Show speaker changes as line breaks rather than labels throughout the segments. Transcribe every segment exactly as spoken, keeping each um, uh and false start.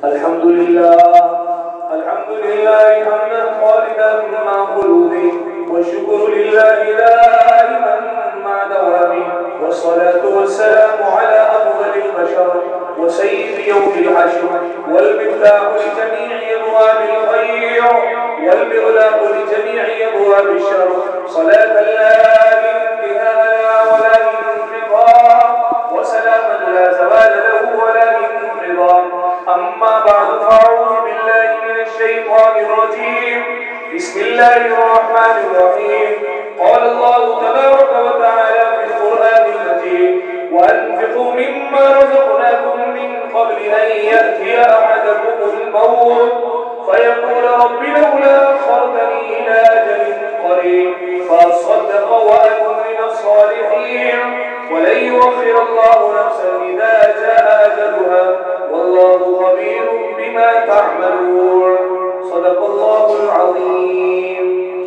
الحمد لله الحمد لله حمدا خالدا مع قلوبه، والشكر لله دائما مع دوامه، والصلاة والسلام على أفضل البشر وسيد يوم الحشر، والمفتاح لجميع أبواب الخير والمغلاق لجميع أبواب الشر، صلاة لا انتهاء ولا انقطاع، وسلاما لا زوال له ولا انقضاء. أما بعد، فأعوذ بالله من الشيطان الرجيم. بسم الله الرحمن الرحيم. قال الله تبارك وتعالى في القرآن المجيد: وأنفقوا مما رزقناكم من قبل أن يأتي أحدكم الموت فيقول رب لولا أخرتني إلى أجل قريب فأصدق وأكن من الصالحين ولن يؤخر الله نفسا إذا جاء أجلها والله خبير بما تعملون. صدق الله العظيم.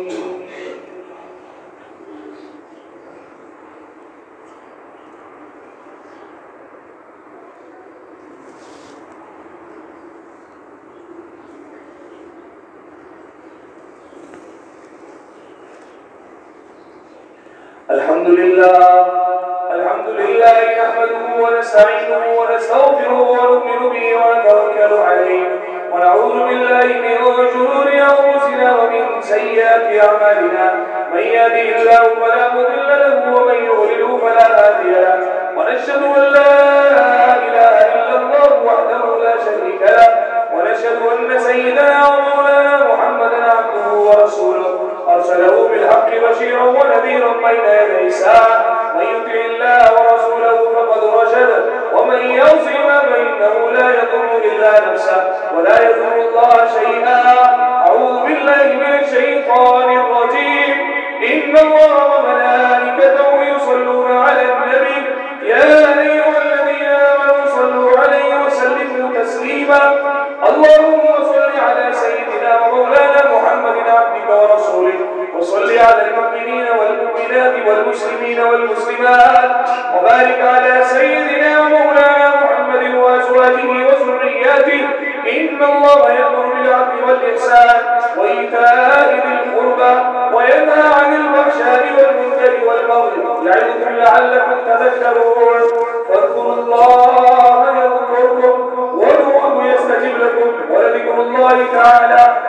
الحمد لله الحمد لله نحمده ونستعينه ونستغفره ونؤمن به ونتوكل عليه، ونعوذ بالله من شرور أنفسنا ومن سيئات أعمالنا. من يهده الله فلا مضل له ومن يضلل فلا هادي له، ونشهد أن لا إله إلا الله وحده لا شريك له، ونشهد أن سيدنا ومولانا محمدا عبده ورسوله أرسله بالحق بشيرا ونذيرا بين يدي الساعة. من يطع الله ورسوله فقد رشد، ومن يعصهما فإنه لا يضر إلا نفسه ولا يضر الله شيئا. أعوذ بالله من الشيطان الرجيم. إن الله وملائكته يصلون على النبي يا أيها الذين آمنوا صلوا عليه وسلموا تسليما. اللهم صل على سيدنا ومولانا محمد عبدك ورسولك، وصل على المؤمنين والمؤمنات والمسلمين والمسلمات، وبارك على سيدنا ومولانا محمد وأزواجه وذرياته. إن الله يأمر بالعدل والإحسان وإيتاء ذي القربى وينهى عن الفحشاء والمنكر والبغي يعظكم لعلكم تذكرون. فاذكروا الله يذكركم وادعوه يستجب لكم، ولذكر الله تعالى